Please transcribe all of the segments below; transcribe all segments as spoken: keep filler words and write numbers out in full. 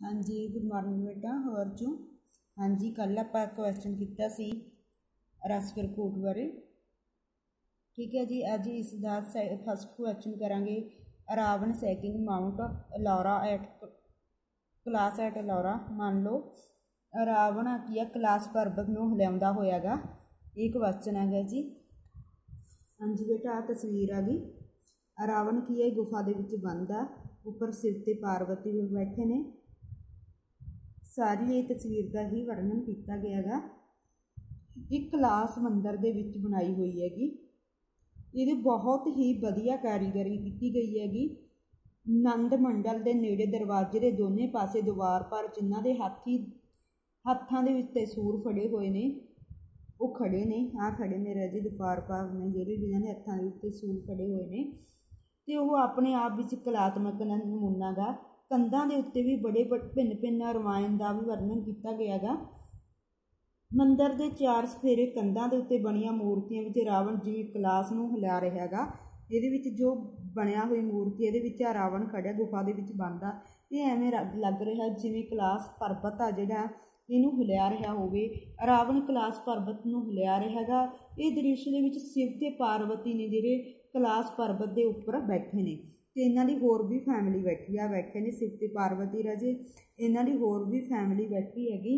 हाँ जी, good morning बेटा। होर चो हाँ जी, कल आप क्वेश्चन किया सी रसकरकूट बारे। ठीक है जी। अज इसका फस्ट क्वेश्चन करांगे रावण सैकिंग माउंट लौरा एट क्लास एट लौरा। मान लो रावण की है कैलाश पर्वत में हिलांदा होयागा। एक क्वेश्चन आ गया जी। हाँ जी बेटा, आ तस्वीर आ गई। रावण की है गुफा दे विच बंद आ, उपर सिर ते पार्वती भी बैठे ने। सारी ये तस्वीर का ही वर्णन किया गया गा। एक कैलाश मंदिर दे विच बनाई हुई हैगी। ये बहुत ही वधिया कारीगरी की गई हैगी। नंद मंडल के नेड़े दरवाजे के दोनों पासे दीवार पर जिन्हों के हाथी हत्थां दे विच सूर फड़े हुए ने वो खड़े ने। आ खड़े ने राजे दीवार पर ने जिहड़े जिन्होंने हत्थां दे विच सूर फड़े हुए ने ते वो अपने आप विच कलात्मक नमूना गा। कंधां दे उत्ते भी बड़े भिन्न भिन्न रवायन का भी वर्णन किया गया गा। मंदिर के चार सफेरे कंधां दे उत्ते बणियां मूर्तियां विच रावण जिवें कैलाश नूं हिला रहा गा। इहदे विच जो बनया हुई मूर्ति इहदे विच रावण खड़िया गुफा दे विच बंद आ। इह एवें लग रहा जिवें कैलाश पर्वत आ जिहड़ा इहनूं हिलाया रहा होवे। रावण कैलाश पर्वत नूं हिलाया रहा गा। इह दृश्य दे विच शिव ते पार्वती ने जिहड़े कैलाश पर्वत के उपर बैठे ने ते इन्हां दी होर भी फैमिली बैठी आ। बैठे ने शिव ते पार्वती राजे, इन्हां दी होर भी फैमिली बैठी हैगी।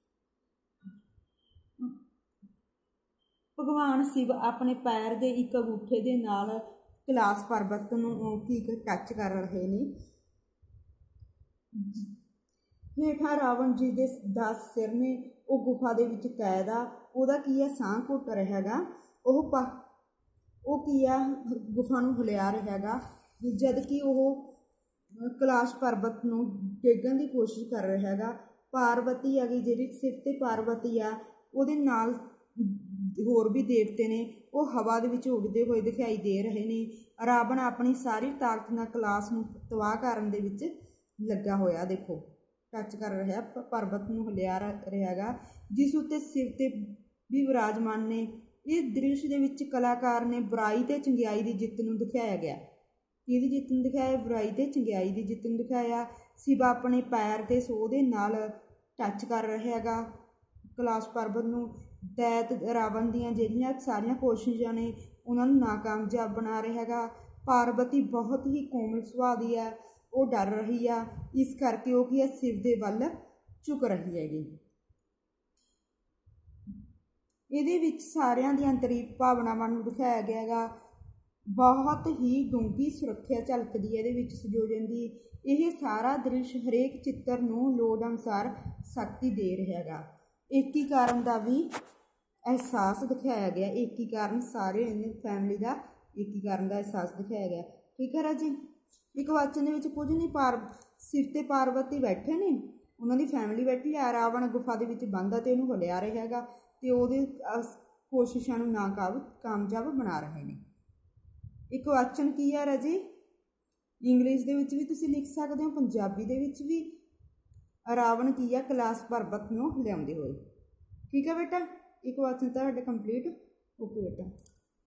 भगवान शिव अपने पैर के एक अंगूठे के नाल कैलाश पर्वत नूं ठीक टच कर रहे ने। हेठां रावण जी दे दस सिर ने, वो गुफा दे विच कैद आ। उहदा की है साह घुट रहा गा। ओह पा वो की आ गुफा नूं हिलाया रहा गा, जबकि वह कैलाश पर्वत नूं डिगण की कोशिश कर रहा गा। पार्वती आ गई जिहड़ी सिर ते पार्वती आ, उहदे नाल होर भी देवते ने, वो हवा दे विच उड़दे हुए दिखाई दे रहे ने। रावण अपनी सारी ताकत नाल कैलाश नूं तबाह करन दे विच लगा होया। देखो टच कर रहा पर्वत नूं हिलाया रहा गा, जिस उत्ते सिर ते भी विराजमान ने। इस दृश्य दे विच कलाकार ने बुराई ते चंगियाई की जित नूं दिखाया गया। किहदी जित नूं दिखाया? बुराई ते चंगियाई की जित नूं दिखाया। शिव अपने पैर ते सोह दे नाल टच कर रहा गा कैलाश पर्वत नूं। दैत रावण दीआं जिहड़ियां सारियां कोशिशां ने उन्हां नूं नाकामयाब बना रहा गा। पार्वती बहुत ही कोमल सुभाਅ दी है, वो डर रही आ, इस करके वो की है शिव दे वल झुक रही हैगी। इहदे विच सारियां दी आंतरिक भावनावां नूं दिखाया गया गा। बहुत ही डूंघी सुरक्षा झलकदी है इहदे विच संयोजन दी। यह सारा दृश्य हरेक चित्र नूं लोड़ अनुसार शक्ति दे रहा गा। एकीकरण का भी एहसास दिखाया गया। एकीकरण सारे फैमिली का एकीकरण का एहसास दिखाया गया। ठीक है राजी। एक वचन दे विच कुछ नहीं, पार शिव ते पार्वती बैठे ने, उन्होंने फैमिली बैठी है। रावण गुफा दे विच बंद ते उहनूं हिलाया रहा गा ते उहदी कोशिशां नूं नाकाम कामयाब बना रहे ने। एक वचन की है राजी, इंग्लिश दे विच भी तुसीं लिख सकदे हो, पंजाबी दे विच भी। रावण की है कैलाश पर्वत नूं हिलाउंदे होए। ठीक है बेटा, एक वचन तुहाडा कंप्लीट। ओके बेटा।